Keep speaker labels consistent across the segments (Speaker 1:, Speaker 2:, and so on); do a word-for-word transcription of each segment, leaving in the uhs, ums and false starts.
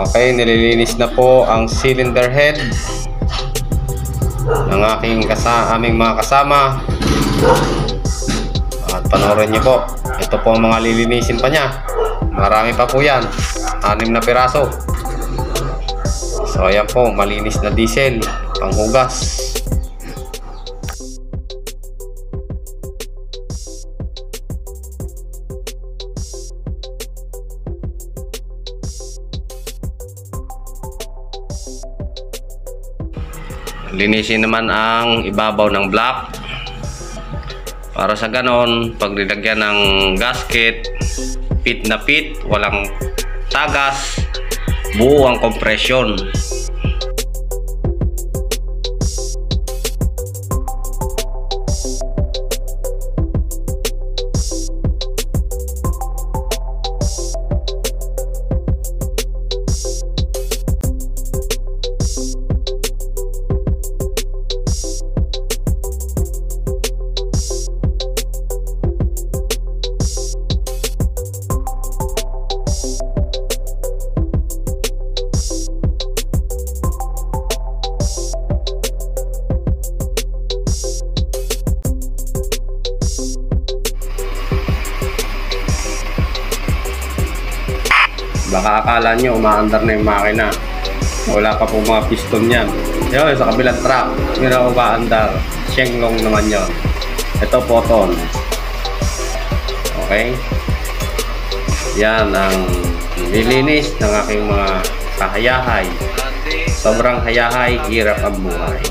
Speaker 1: Okay, nililinis na po ang cylinder head ng aking kasa aming mga kasama. At panoorin nyo po, ito po ang mga lilinisin pa niya. Marami pa po yan, anim na piraso. So ayan po, malinis na diesel, panghugas. Linisin naman ang ibabaw ng block para sa ganon pag nilagyan ng gasket, fit na fit, walang tagas, buo ang compression. Baka akala nyo umaandar na yung makina, wala pa po mga piston yan. Yun, sa kabilang truck yun ang umaandar, Shenglong naman yun. Ito Poton. Okay, yan ang nilinis ng aking mga kahayahay. Sobrang hayahay, hirap ang buhay.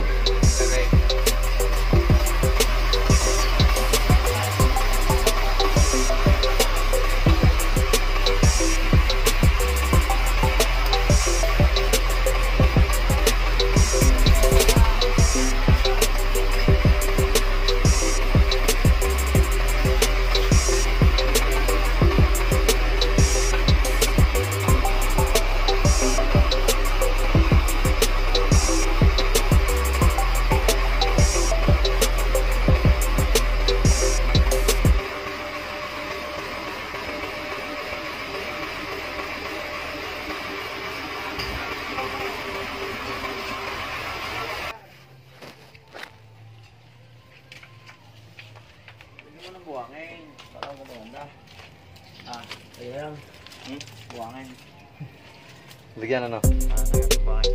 Speaker 2: Buangin, para mo bongga. Ah, ayan. Hmm? Buangin.
Speaker 1: Bigyan ano?
Speaker 2: Ah, ayan, buangin.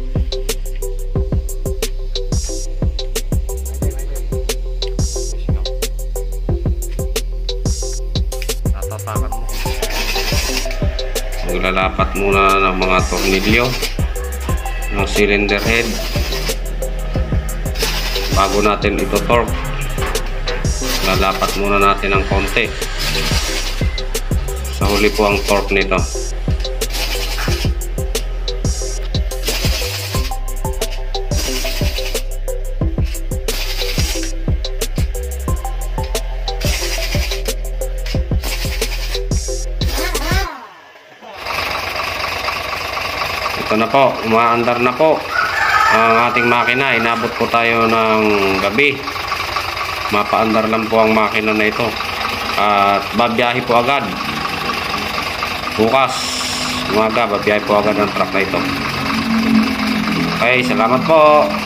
Speaker 1: Tatapakan mo. Maglalapat muna ng mga tornilyo ng cylinder head bago natin ito torque. Lalapat muna natin ng konti. Sa huli po ang torque nito. Ito na po, umaandar na po ang ating makina. Inabot po tayo ng gabi. Mapaandar lang po ang makina na ito at babiyahe po agad bukas umaga. Babiyahe po agad ang truck na ito. Okay, salamat po.